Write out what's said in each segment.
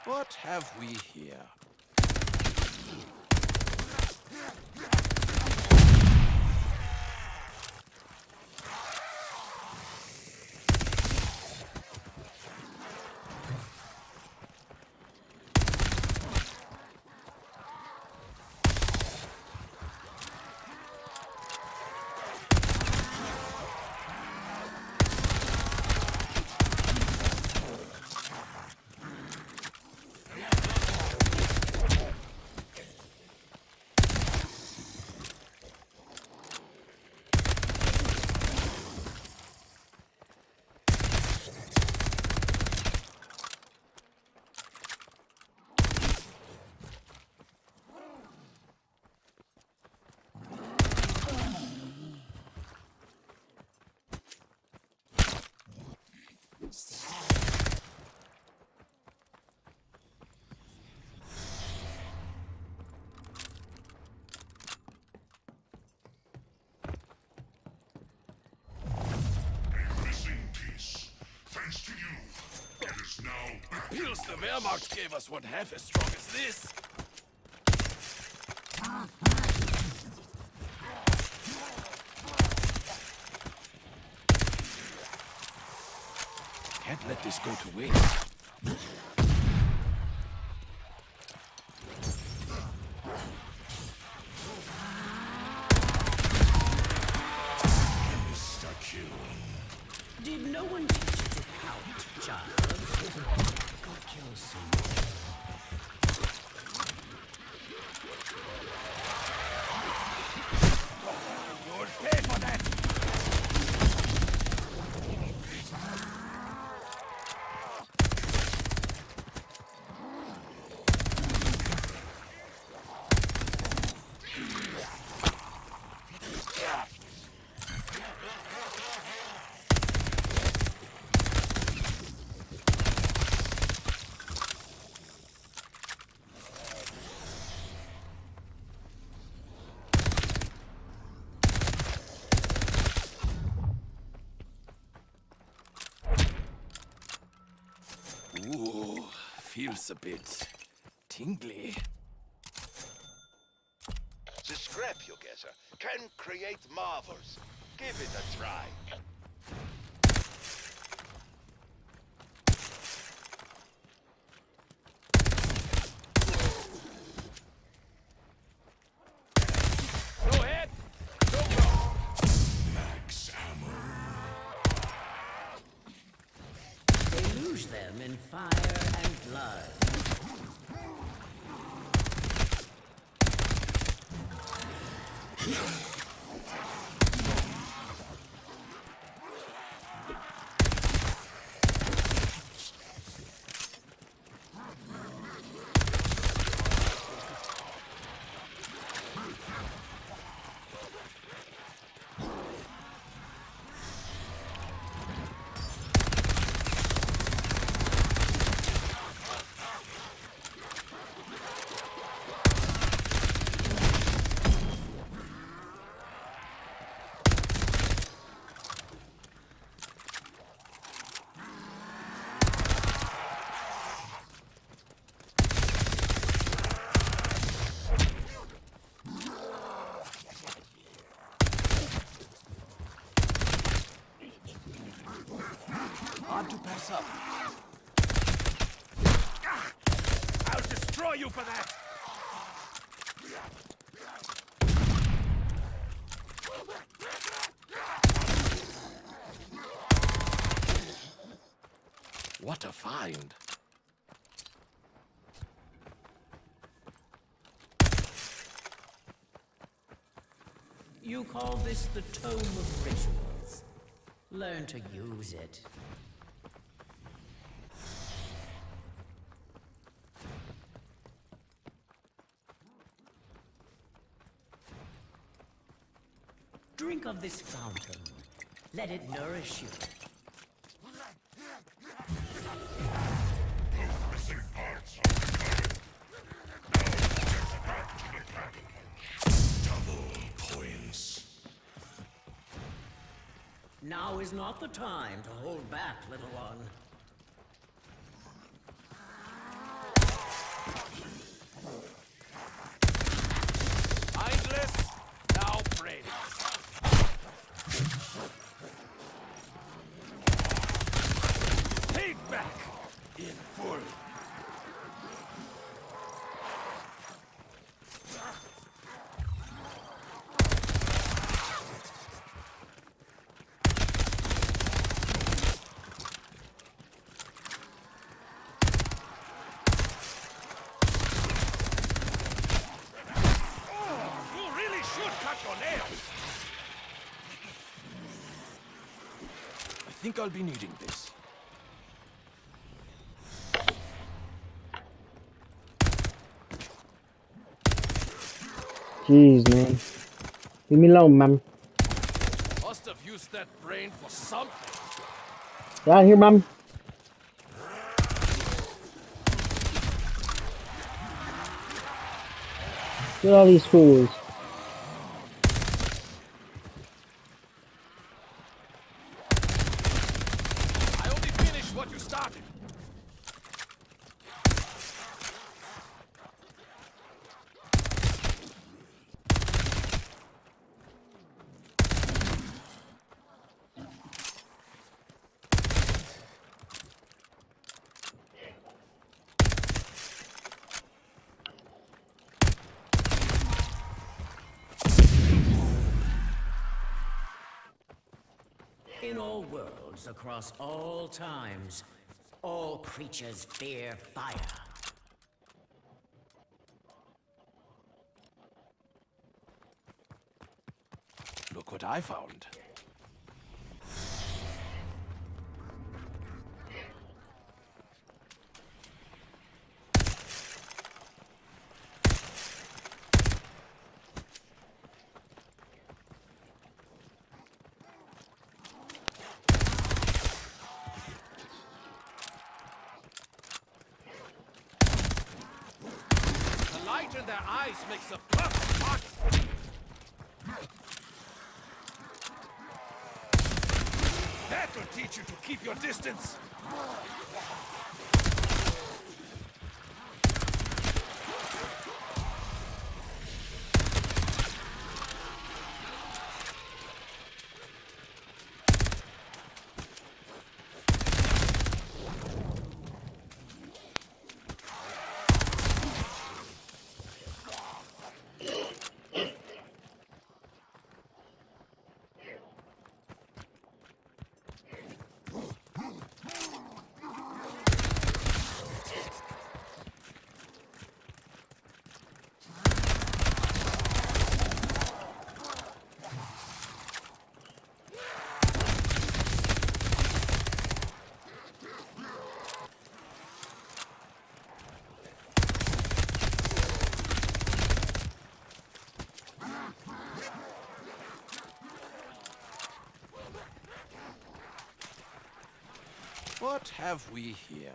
What have we here? Feels the Wehrmacht gave us one half as strong as this. Can't let this go to waste. Did no one teach you to count, child? Got you some. You'll pay for that! Ooh, feels a bit tingly. The scrap you gather can create marvels. Give it a try. Go ahead! Go, go! Max ammo. They lose them in fire and blood. Hard to pass up. I'll destroy you for that! What a find! You call this the Tome of Rituals. Learn to use it. Drink of this fountain. Let it nourish you. Missing parts of the now back to the battle. Double points. Now is not the time to hold back, little one. think I'll be needing this. Jeez, man. Leave me alone, man. Must have used that brain for something. Get out of here, man. Get all these fools. I only finished what you started. In all worlds, across all times, all creatures fear fire. Look what I found. The light in their eyes makes a perfect target. That'll teach you to keep your distance. What have we here?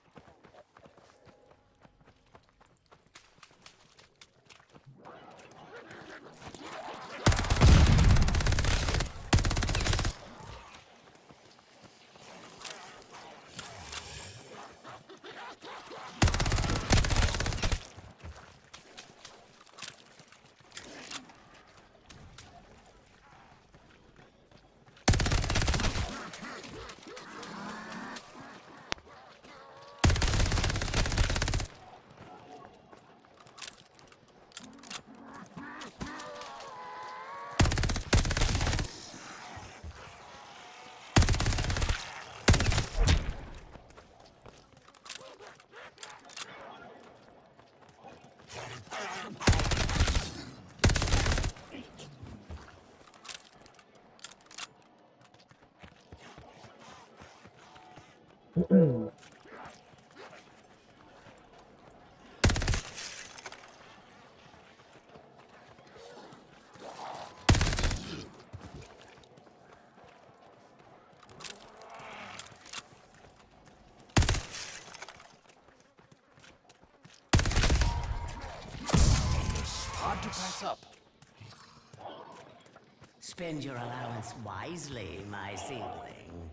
Hard to pass up. Spend your allowance wisely, my seedling.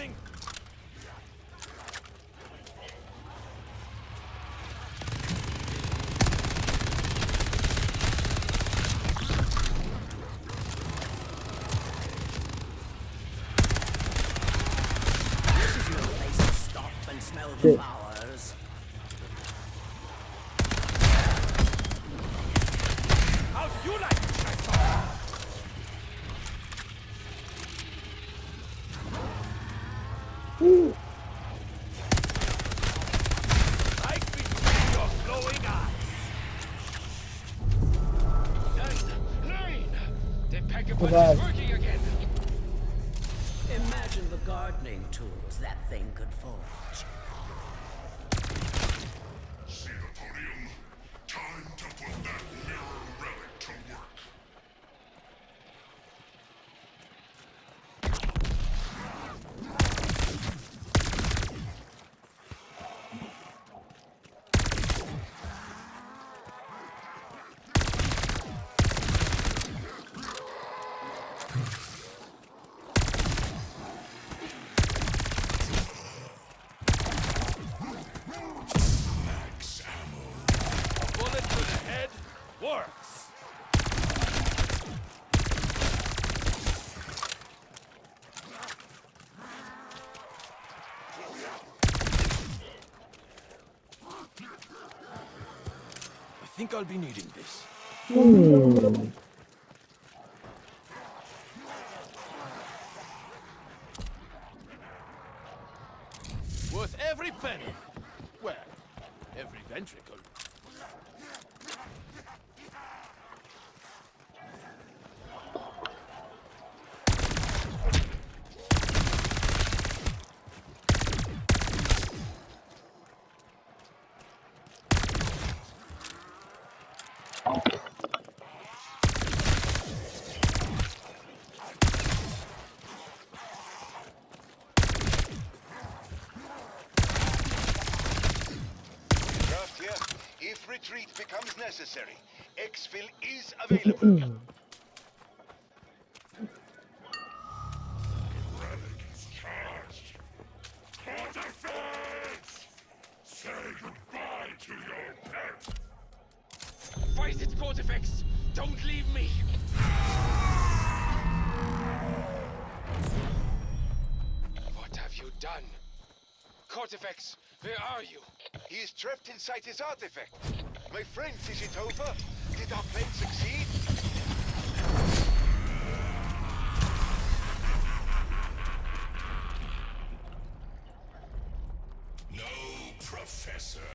Incoming! This is no place to stop and smell the Shit. flowers. How do you like it, Shaitan? Like me see your glowing eyes. 9! The pack bad. is working again. Imagine the gardening tools that thing could forge. See the podium? Time to put that mirror relic to work. Max ammo. A bullet to the head works. I think I'll be needing this. Worth every penny. Well, every ventricle. Craft here. If retreat becomes necessary, exfil is available. Relic is charged. Cortifex! Say goodbye to your pet. Fight it, Cortifex! Don't leave me! What have you done? Cortifex, where are you? He is trapped inside his artifact. My friend, is it over? Did our plan succeed? No, Professor.